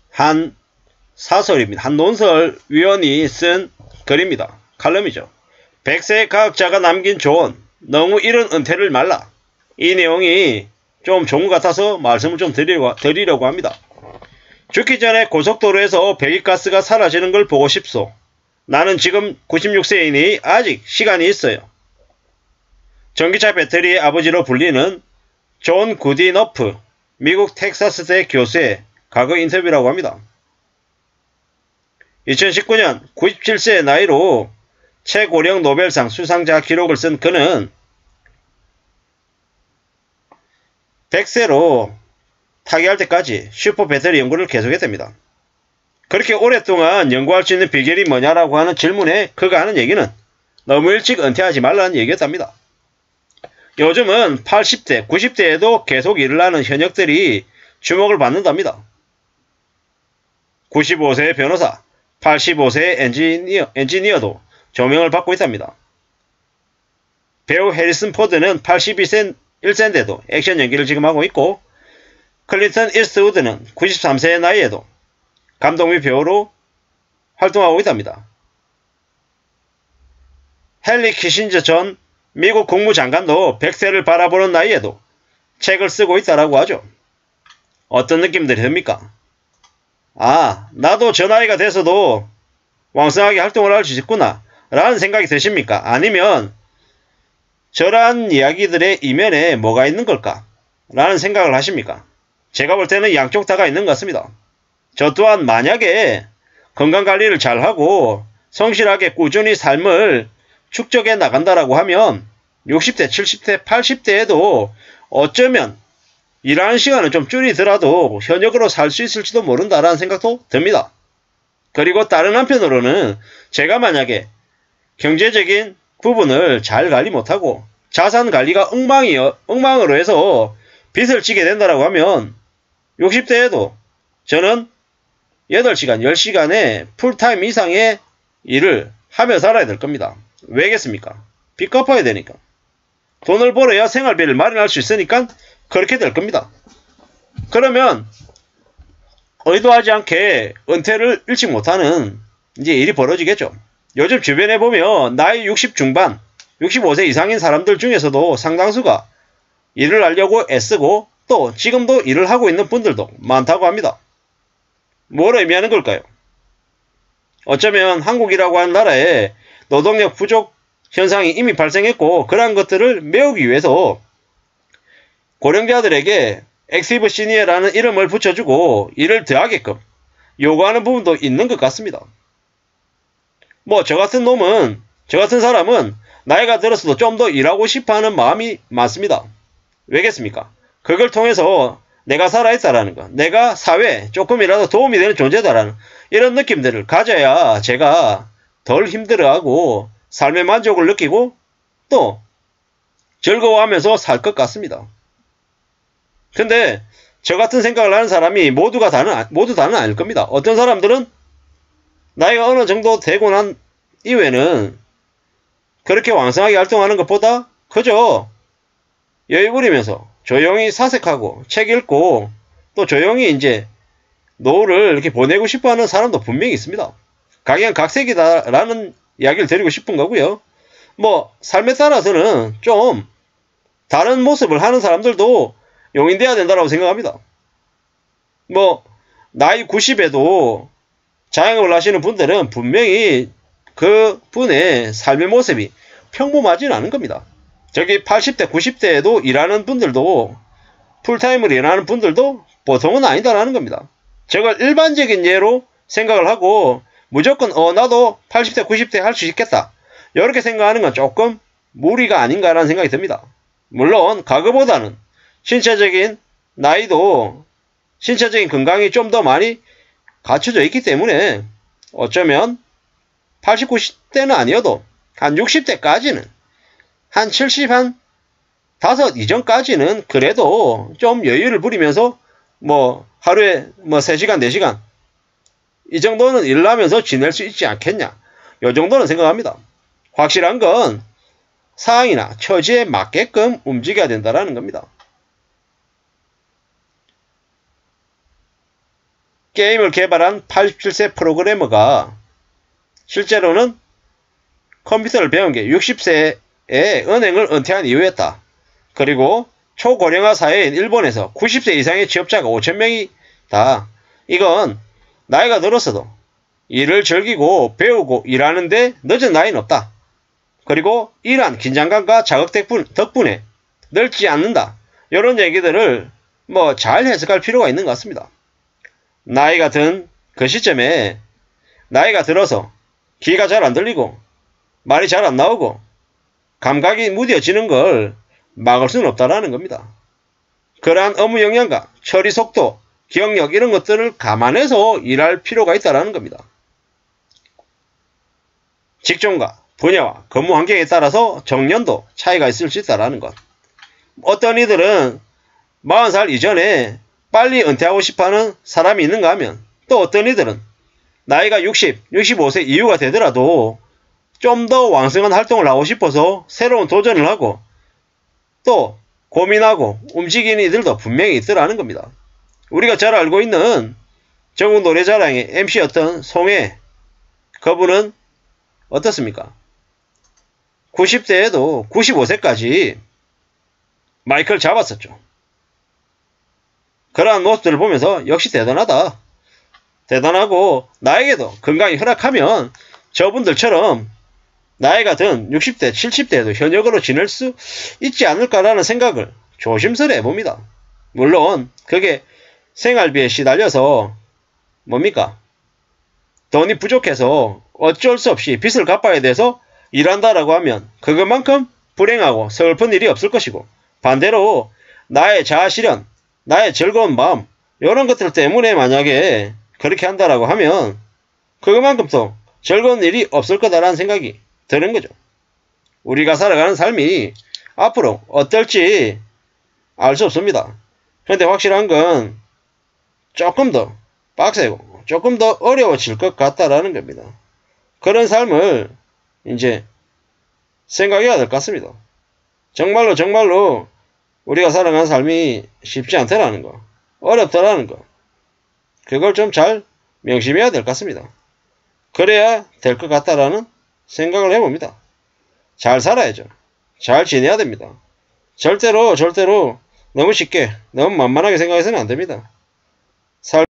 한 사설입니다. 한 논설위원이 쓴 글입니다. 칼럼이죠. 100세 과학자가 남긴 조언, 너무 이른 은퇴를 말라. 이 내용이 좀 좋은 것 같아서 말씀을 좀 드리려고 합니다. 죽기 전에 고속도로에서 배기가스가 사라지는 걸 보고 싶소. 나는 지금 96세이니 아직 시간이 있어요. 전기차 배터리의 아버지로 불리는 존 구디너프, 미국 텍사스대 교수의 과거 인터뷰라고 합니다. 2019년 97세의 나이로 최고령 노벨상 수상자 기록을 쓴 그는 100세로 타계할 때까지 슈퍼 배터리 연구를 계속했답니다. 그렇게 오랫동안 연구할 수 있는 비결이 뭐냐라고 하는 질문에 그가 하는 얘기는 너무 일찍 은퇴하지 말라는 얘기였답니다. 요즘은 80대, 90대에도 계속 일을 하는 현역들이 주목을 받는답니다. 95세의 변호사, 85세의 엔지니어도 조명을 받고 있답니다. 배우 해리슨 포드는 81세인데도 액션 연기를 지금 하고 있고, 클린턴 이스트우드는 93세의 나이에도 감독 및 배우로 활동하고 있답니다. 헨리 키신저 전 미국 국무장관도 100세를 바라보는 나이에도 책을 쓰고 있다라고 하죠. 어떤 느낌들이 듭니까? 아, 나도 저 나이가 돼서도 왕성하게 활동을 할 수 있구나 라는 생각이 드십니까? 아니면 저러한 이야기들의 이면에 뭐가 있는 걸까? 라는 생각을 하십니까? 제가 볼 때는 양쪽 다가 있는 것 같습니다. 저 또한 만약에 건강관리를 잘하고 성실하게 꾸준히 삶을 축적해 나간다라고 하면 60대, 70대, 80대에도 어쩌면 일하는 시간은 좀 줄이더라도 현역으로 살 수 있을지도 모른다라는 생각도 듭니다. 그리고 다른 한편으로는 제가 만약에 경제적인 부분을 잘 관리 못하고 자산 관리가 엉망으로 해서 빚을 지게 된다라고 하면 60대에도 저는 8시간, 10시간의 풀타임 이상의 일을 하며 살아야 될 겁니다. 왜겠습니까? 빚 갚아야 되니까. 돈을 벌어야 생활비를 마련할 수 있으니까 그렇게 될 겁니다. 그러면 의도하지 않게 은퇴를 일찍 못하는 이제 일이 벌어지겠죠. 요즘 주변에 보면 나이 60 중반, 65세 이상인 사람들 중에서도 상당수가 일을 하려고 애쓰고 또 지금도 일을 하고 있는 분들도 많다고 합니다. 뭘 의미하는 걸까요? 어쩌면 한국이라고 하는 나라에 노동력 부족 현상이 이미 발생했고 그러한 것들을 메우기 위해서 고령자들에게 액티브 시니어라는 이름을 붙여주고 일을 더하게끔 요구하는 부분도 있는 것 같습니다. 뭐 저 같은 사람은 나이가 들었어도 좀 더 일하고 싶어하는 마음이 많습니다. 왜겠습니까? 그걸 통해서 내가 살아있다라는 것, 내가 사회에 조금이라도 도움이 되는 존재다라는 이런 느낌들을 가져야 제가 덜 힘들어하고 삶의 만족을 느끼고 또 즐거워하면서 살 것 같습니다. 근데 저 같은 생각을 하는 사람이 모두 다는 아닐 겁니다. 어떤 사람들은 나이가 어느 정도 되고 난 이후에는 그렇게 왕성하게 활동하는 것보다 그저 여유 부리면서 조용히 사색하고 책 읽고 또 조용히 이제 노후를 이렇게 보내고 싶어 하는 사람도 분명히 있습니다. 각양각색이다라는 이야기를 드리고 싶은 거고요. 뭐 삶에 따라서는 좀 다른 모습을 하는 사람들도 용인돼야 된다고 생각합니다. 뭐 나이 90에도 자영업을 하시는 분들은 분명히 그 분의 삶의 모습이 평범하지는 않은 겁니다. 저기 80대, 90대에도 일하는 분들도 풀타임으로 일하는 분들도 보통은 아니다라는 겁니다. 저걸 일반적인 예로 생각을 하고 무조건 나도 80대, 90대 할 수 있겠다. 이렇게 생각하는 건 조금 무리가 아닌가라는 생각이 듭니다. 물론 과거보다는 신체적인 나이도 신체적인 건강이 좀 더 많이 갖춰져 있기 때문에 어쩌면 80, 90대는 아니어도 한 60대까지는 한 70, 한 5 이전까지는 그래도 좀 여유를 부리면서 뭐 하루에 뭐 3시간, 4시간 이 정도는 일을 하면서 지낼 수 있지 않겠냐. 이 정도는 생각합니다. 확실한 건 상황이나 처지에 맞게끔 움직여야 된다는 겁니다. 게임을 개발한 87세 프로그래머가 실제로는 컴퓨터를 배운 게 60세에 은행을 은퇴한 이후였다. 그리고 초고령화 사회인 일본에서 90세 이상의 취업자가 5,000명이다. 이건 나이가 들었어도 일을 즐기고 배우고 일하는데 늦은 나이는 없다. 그리고 이러한 긴장감과 자극 덕분에 늙지 않는다. 이런 얘기들을 잘 해석할 필요가 있는 것 같습니다. 나이가 든 그 시점에 나이가 들어서 귀가 잘 안 들리고 말이 잘 안 나오고 감각이 무뎌지는 걸 막을 수는 없다라는 겁니다. 그러한 업무 역량과 처리 속도, 기억력 이런 것들을 감안해서 일할 필요가 있다라는 겁니다. 직종과 분야와 근무 환경에 따라서 정년도 차이가 있을 수 있다는 것. 어떤 이들은 40살 이전에 빨리 은퇴하고 싶어하는 사람이 있는가 하면 또 어떤 이들은 나이가 60, 65세 이후가 되더라도 좀 더 왕성한 활동을 하고 싶어서 새로운 도전을 하고 또 고민하고 움직이는 이들도 분명히 있더라는 겁니다. 우리가 잘 알고 있는 전국 노래자랑의 MC였던 송혜, 그분은 어떻습니까? 90세에도 95세까지 마이크를 잡았었죠. 그러한 모습들을 보면서 역시 대단하다. 대단하고 나에게도 건강이 허락하면 저분들처럼 나이가 든 60대, 70대에도 현역으로 지낼 수 있지 않을까라는 생각을 조심스레 해봅니다. 물론 그게 생활비에 시달려서 뭡니까? 돈이 부족해서 어쩔 수 없이 빚을 갚아야 돼서 일한다라고 하면 그것만큼 불행하고 슬픈 일이 없을 것이고, 반대로 나의 자아실현, 나의 즐거운 마음 이런 것들 때문에 만약에 그렇게 한다라고 하면 그것만큼 또 즐거운 일이 없을 거다라는 생각이 드는 거죠. 우리가 살아가는 삶이 앞으로 어떨지 알 수 없습니다. 그런데 확실한 건 조금 더 빡세고 조금 더 어려워질 것 같다라는 겁니다. 그런 삶을 이제 생각해야 될 것 같습니다. 정말로 우리가 살아가는 삶이 쉽지 않다라는 거, 어렵다라는 거, 그걸 좀 잘 명심해야 될 것 같습니다. 그래야 될 것 같다라는 생각을 해봅니다. 잘 살아야죠. 잘 지내야 됩니다. 절대로 너무 쉽게, 너무 만만하게 생각해서는 안 됩니다.